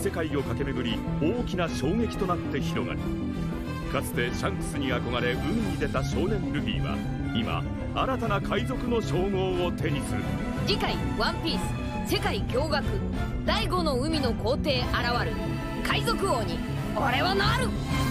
世界を駆け巡り大きな衝撃となって広がる。かつてシャンクスに憧れ海に出た少年ルフィは今新たな海賊の称号を手にする。 次回「ワンピース世界驚愕第5の海の皇帝現る海賊王に俺はなる。